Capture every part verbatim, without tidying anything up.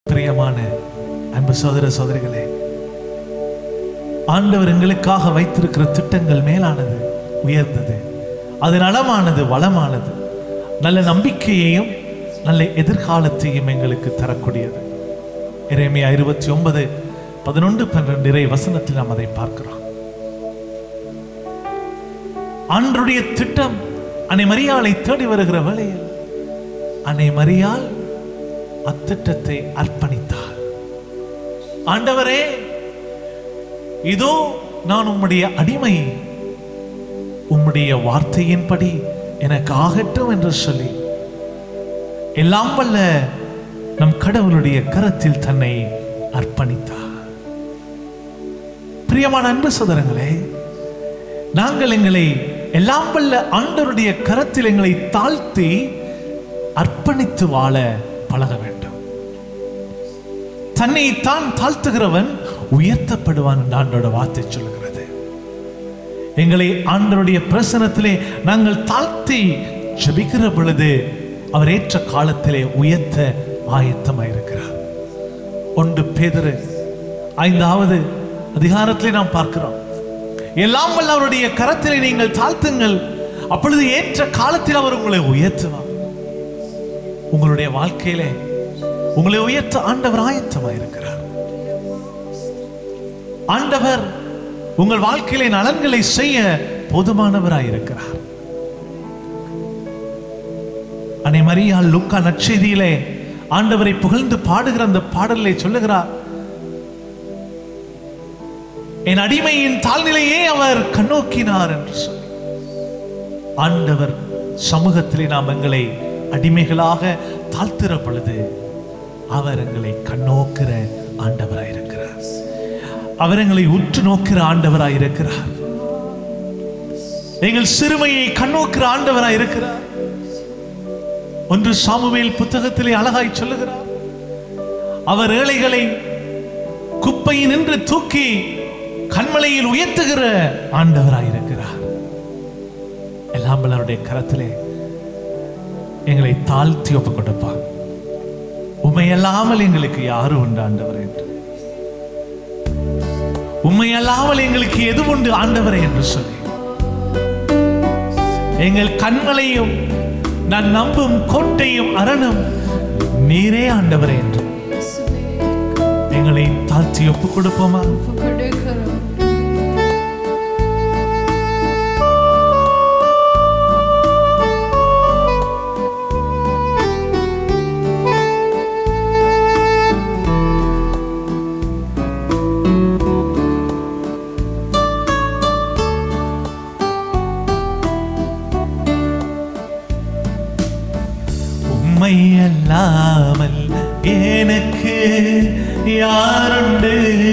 பிரியமான அன்பு சகோதர சகோதரிகளே, ஆண்டவர் எங்களுக்காக வைத்திருக்கிற திட்டங்கள் மேலானது, உயர்ந்தது, அது நலமானது, வளமானது, நல்ல நம்பிக்கையையும் நல்ல எதிர்காலத்தையும் எங்களுக்கு தரக்கூடியது. எரேமியா இருபத்தி ஒன்பது பதினொன்று பன்னிரண்டு இறை வசனத்தில் நாம் அதை பார்க்கிறோம். ஆண்டவருடைய திட்டம் அன்னை மரியாளை தேடி வருகிற வேளையில் அன்னை மரியாள் அத்திட்டத்தை அர்ப்பணித்தார். ஆண்டவரே, இதோ நான் உம்முடைய அடிமை, உம்முடைய வார்த்தையின்படி எனக்கு ஆகட்டும் என்று சொல்லி எல்லாம் வல்ல நம் கடவுளுடைய கரத்தில் தன்னை அர்ப்பணித்தார். பிரியமான அன்பு சகோதரங்களே, நாங்கள் எங்களை எல்லாம் வல்ல ஆண்டவருடைய கரத்தில் எங்களை தாழ்த்தி அர்ப்பணித்து வாழ பழக வேண்டும். தன்னை தான் தாழ்த்துகிறவன் உயர்த்தப்படுவான் என்று ஆண்டோட வார்த்தை சொல்கிறது. எங்களை ஆண்டவருடைய பிரசனத்திலே நாங்கள் தாழ்த்தி ஜெபிக்கிற பொழுது அவர் ஏற்ற காலத்திலே உயர்த்த ஆயத்தமாயிருக்கிறார். ஒன்று பேதுரு ஐந்தாவது அதிகாரத்திலே நாம் பார்க்கிறோம், எல்லாம் வல்ல அவருடைய கரத்திலே நீங்கள் தாழ்த்துங்கள், அப்பொழுது ஏற்ற காலத்தில் அவர் உங்களை உயர்த்துவார். உங்களுடைய வாழ்க்கையிலே உங்களை உயர்த்த ஆண்டவர் ஆயத்தமாயிருக்கிறார். ஆண்டவர் உங்கள் வாழ்க்கையிலே நலன்களை செய்ய போதுமானவராயிருக்கிறார். அன்னை மரியாள் லூக்கா நற்செய்தியிலே ஆண்டவரை புகழ்ந்து பாடுகிற அந்த பாடலை சொல்லுகிறார், என் அடிமையின் தாழ்நிலையே அவர் கண்ணோக்கினார் என்று சொல்லி. ஆண்டவர் சமூகத்திலே நாம் எங்களை அடிமைகளாக தாழ்த்துற பொழுது அவர் எங்களை கண்ணோக்கிற ஆண்டவராயிருக்கிறார். அவர் எங்களை உற்று நோக்கிற ஆண்டவராயிருக்கிறார். எங்கள் சிறுமையை கண்ணோக்கிற ஆண்டவராயிருக்கிறார். ஒன்று சாமுவேல் புத்தகத்திலே அழகாய் சொல்லுகிறார், அவர் ஏழைகளை குப்பையில் நின்று தூக்கி கண்மலையில் உயர்த்துகிற ஆண்டவராயிருக்கிறார். எல்லாம் அவருடைய கரத்திலே எங்களை தாழ்த்தி ஒப்பு கொடுப்பார். உண்மையல்லாமல் எங்களுக்கு யாரும் உண்டு ஆண்டவர் என்று, உண்மையல்லாமல் எங்களுக்கு எது உண்டு ஆண்டவரே என்று சொல்லி எங்கள் கண்களையும் நான் நம்பும் கோட்டையும் அரணும் நீரே ஆண்டவரே என்று எங்களை தாழ்த்தி ஒப்பு கொடுப்போமா? உம்மையல்லாமல் எனக்கு யாருண்டு,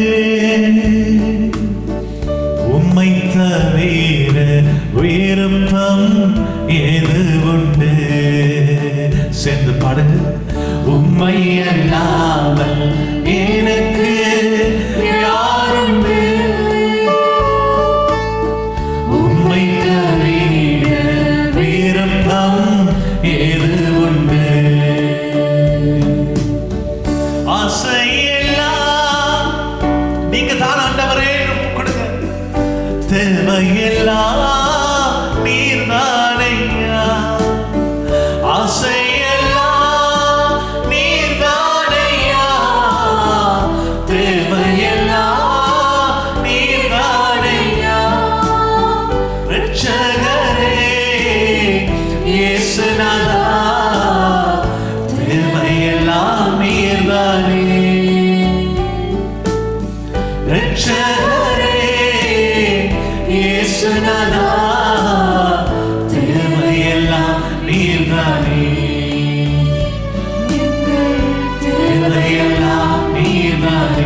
உம்மை தவிர விருப்பம் எது உண்டு? சேர்ந்து பாடுங்க. உம்மையல்லாமல் எனக்கு யாருண்டு, உம்மை தவிர விருப்பம் எது உண்டு? ஆசையெல்லாம் நீங்க தான் ஆண்டவரே கொடுங்க, தேவையெல்லாம் நீர் தானையா, ஆசையெல்லாம் நீர் தானையா, தேவையெல்லாம் நீர் தானையா. ரட்சகரே இயேசுநாதா, தேவையெல்லாம் நீர்தானே. ரட்சகரே இயேசுநாதா, தேவையெல்லாம் நீர்தானே, தேவையெல்லாம் நீர்தானே.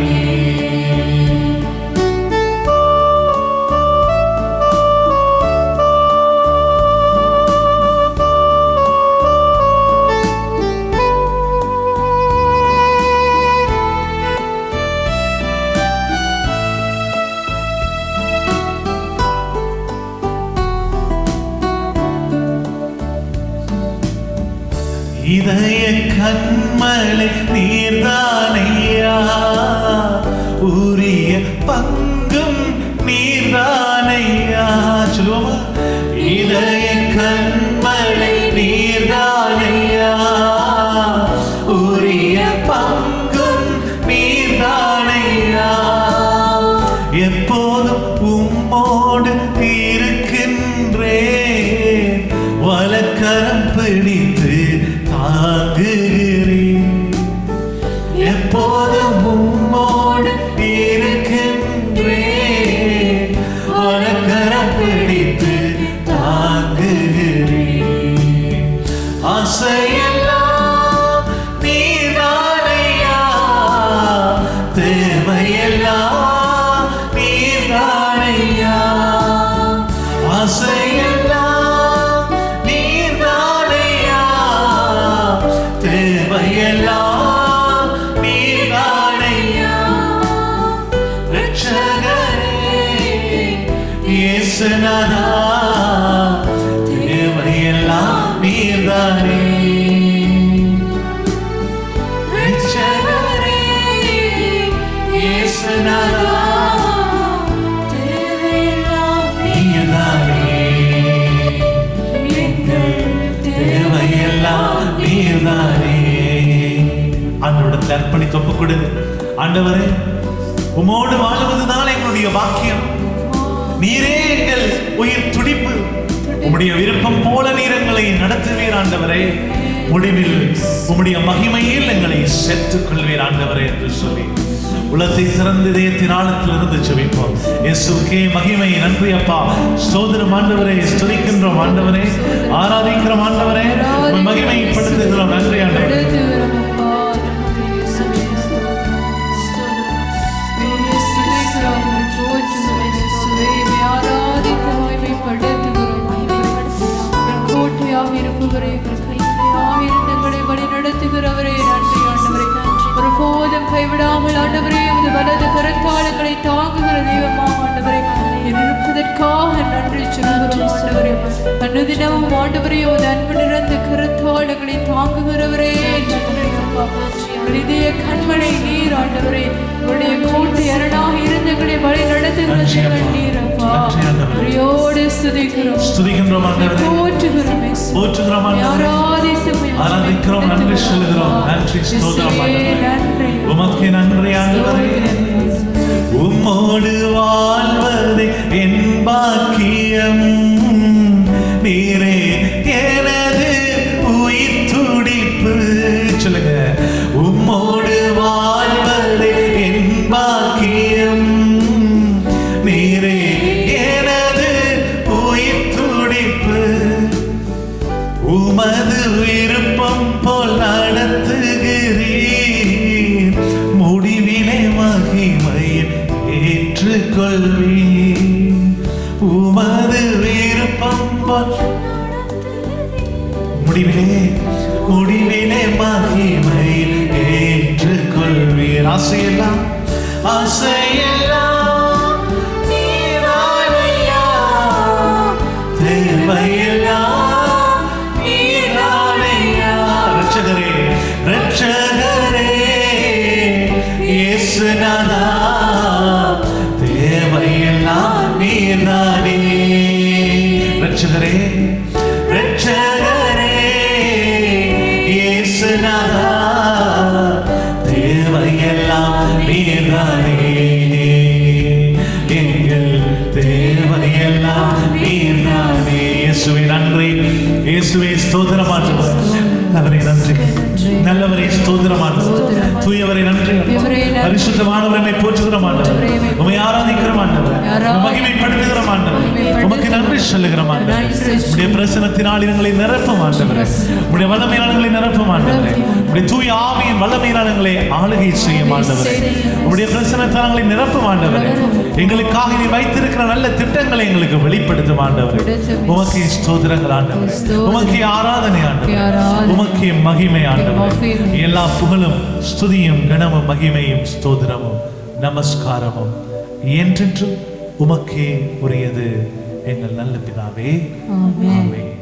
இதய கண்மலை நீர்தானே எப்போதும் உம்மோடு இருக்கின்றேன், வலக்கரம் பிடித்து தாங்குகிறேன். ஆசையெல்லாம் நீர்தானையா, தேவையெல்லாம் நீர்தானையா. ஆசையெல்லாம் நீர்தானையா, தேவையெல்லாம் நீர்தானையா. ரட்சகரே இயேசுநாதா, தேவையெல்லாம் நீர்தானே. ரட்சகரே இயேசுநாதா, தேவையெல்லாம் நீர்தானே. எங்கள் தேவையெல்லாம் நீர்தானே. ஆண்டவரிடத்தில் அர்ப்பணித்து ஒப்புக் கொடு. ஆண்டவரே, உமோடு வாழ்வதுதான் எங்களுடைய வாக்கியம். நீரே எங்கள் உயிர் துடிப்பு. உம்முடைய விருப்பம் போல நீர் எங்களை நடத்துவீர் ஆண்டவரே. முடிவில் உம்முடைய மகிமையில் எங்களை சேர்த்துக் கொள்வீர் ஆண்டவரே என்று சொல்லி உலகத்தை சிறந்த இதயத்தின் ஆழத்திலிருந்து ஜெபிப்போம். இயேசுக்கே மகிமை. நன்றி அப்பா. ஸ்தோத்திரம் ஆண்டவரே. ஸ்துதிக்கின்றோம் ஆண்டவரே. ஆராதிக்கிறோம் ஆண்டவரே. மகிமைப்படுத்துகிறோம். நன்றி ஆண்டவரே. ஒருபோதும் கைவிடாமல் ஆண்டவரே, உமது வலது கரத்தாளங்களை தாங்குகிற தெய்வமாக ஆண்டவரே இருப்பதற்காக நன்றி சொல்கிறோம் ஆண்டவரே. அனுதினமும் ஆண்டவரே, உமது அன்பு நிறைந்த கரத்தாளங்களை தாங்குகிறவரே நன்றி. இதய கண்மனை நீர் ஆண்டவரே, உடைய கோட்டை அரணாக இருந்தங்களை வழி நடத்துகிற நீர் அப்பா. உரையோடு ஸ்துதிக்கிறோம் ஸ்துதிக்கின்றோம் ஆண்டவரே. போற்றுகிறோம் போற்றுகிறோம் ஆண்டவரே. ஆராதிக்கிறோம். நன்றி சொல்கிறோம். நன்றி ஸ்தோத்திரம் ஆண்டவரே. உமக்கு நன்றி ஆண்டவரே. உம்மோடு வாழ்வதே என் பாக்கியம், நீரே எனது உயிர் துடிப்பு. சொல்லுங்க. உம்மோடு வாழ்வதே என் பாக்கியம், நீரே எனது உயிர் துடிப்பு. உமது விருப்பம் போல் நடத்துகிறீர், முடிவிலே மகிமையை ஏற்றுக்கொள்வீர். உமது விருப்பம் போல் முடிவிலே முடிவிலே மகிமையை ஏற்றுக்கொள்வீர். ஆசையெல்லாம் ஆசையெல்லாம் நீரானையா, தேவையெல்லாம் நீரானையா. ரட்சகரே ரட்சகரே இயேசுநாதா, தேவையெல்லாம் நீர்தானே. ரட்சகரே ரட்சகரே இயேசுநாதா, தேவையெல்லாம் நீர்தானே. எங்கள் தேவையெல்லாம் நீர்தானே. இயேசுவே நன்றி. இயேசுவே ஸ்தோத்திரமானவர். நல்லவரே நன்றி. நல்லவரே ஸ்தோத்திரமானவர். தூயவரே நன்றி. பரிசுத்தமானவரை போற்றுகிறோம் ஆண்டவர். உம்மை ஆராதிக்கிறோம் ஆண்டவர். மகிமைப்படுத்துகிறோம் ஆண்டவர். உமக்கு நன்றி சொல்லுகிறோம் ஆண்டவர். உம்முடைய பிரசன்னத்தினால் எங்களை நிரப்பும் ஆண்டவர். உம்முடைய வல்லமையினால் எங்களை நிரப்பும் ஆண்டவர். உம்முடைய தூய ஆவியின் வல்லமையினால் எங்களை ஆளுகை செய்யும் ஆண்டவர். உம்முடைய பிரசன்னத்தால் எங்களை நிரப்பும் ஆண்டவர். எங்களுக்காக நீ வைத்திருக்கிற நல்ல திட்டங்களை எங்களுக்கு வெளிப்படுத்தும் ஆண்டவர். உமக்கு ஸ்தோத்திரங்கள் ஆண்டவர். உமக்கு ஆராதனை ஆண்டவர். உமக்கு மகிமை ஆண்டவர். எல்லா புகழும் ஸ்துதியும் கனமும் மகிமையும் ஸ்தோத்திரமும் நமஸ்காரமும் என்றென்றும் உமக்கே உரியது எங்கள் நல்ல பிதாவே. ஆமென்.